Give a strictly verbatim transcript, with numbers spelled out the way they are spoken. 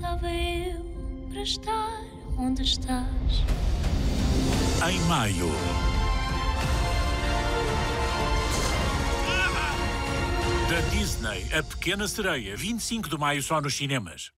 estava eu para estar onde estás. Em maio. Da Disney, A Pequena Sereia, vinte e cinco de maio só nos cinemas.